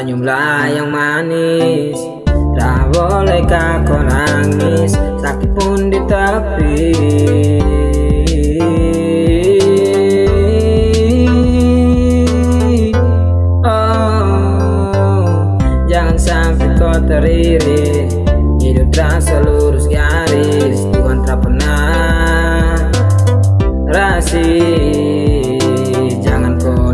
senyumlah yang manis. Tak bolehkah kau nangis, sakit pun di tepi. Oh, jangan sampai kau teriri, hidup terasa lurus garis. Tuhan tak pernah rasis, jangan kau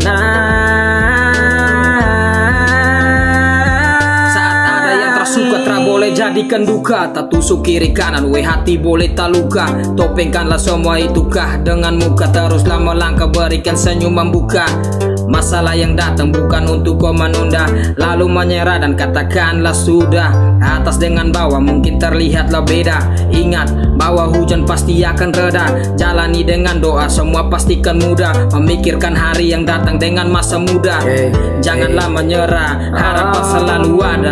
boleh jadikan duka, tak tusuk kiri kanan, hati boleh tak luka. Topengkanlah semua itukah dengan muka, teruslah melangkah berikan senyum membuka. Masalah yang datang bukan untuk kau menunda, lalu menyerah dan katakanlah sudah. Atas dengan bawah mungkin terlihatlah beda, ingat bahwa hujan pasti akan reda. Jalani dengan doa, semua pastikan mudah. Memikirkan hari yang datang dengan masa muda. Janganlah menyerah, harapan selalu ada.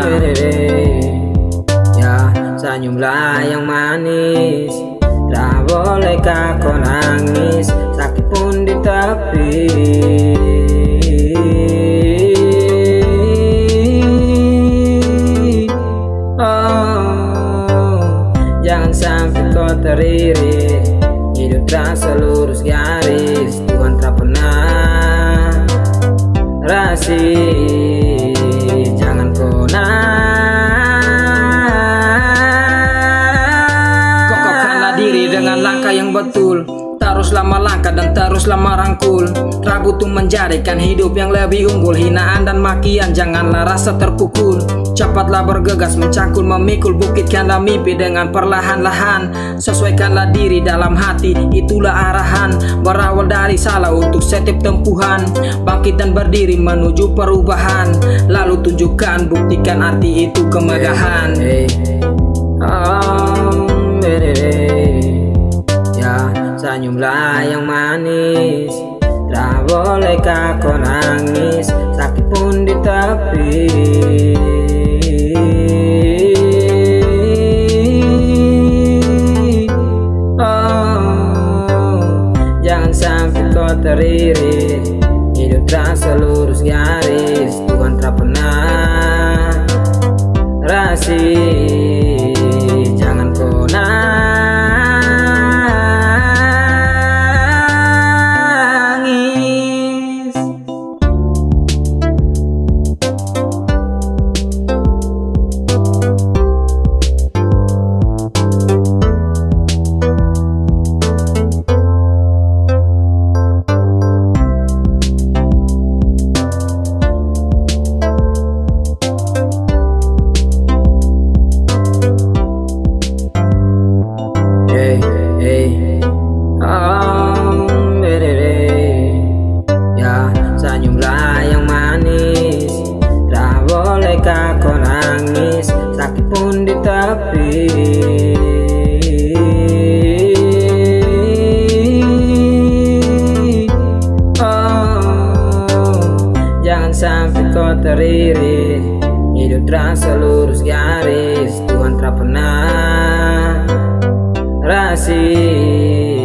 Ya, senyumlah yang manis. Tak bolehkah kau nangis, sakit pun di tepi. Oh, jangan sampai kau teriri, hidup terasa lurus garis. Tuhan tak pernah rasis, jangan kau dengan langkah yang betul. Teruslah melangkah dan teruslah merangkul. Ragu tuh menjadikan hidup yang lebih unggul. Hinaan dan makian janganlah rasa terpukul. Cepatlah bergegas mencangkul memikul. Bukitkanlah mimpi dengan perlahan-lahan. Sesuaikanlah diri dalam hati, itulah arahan. Berawal dari salah untuk setiap tempuhan. Bangkit dan berdiri menuju perubahan. Lalu tunjukkan, buktikan arti itu kemegahan. Ya, senyumlah yang manis. Tak bolehkah kau nangis, sakit pun di tepi. Oh, jangan sampai kau teriri, hidup terasa lurus garis. Tuhan tak pernah rasis, jangan kau senyumlah yang manis. Tak bolehkah kau nangis, sakit pun di tepi. Oh, jangan sampai kau teriri, hidup terasa lurus garis. Tuhan tak pernah rasis.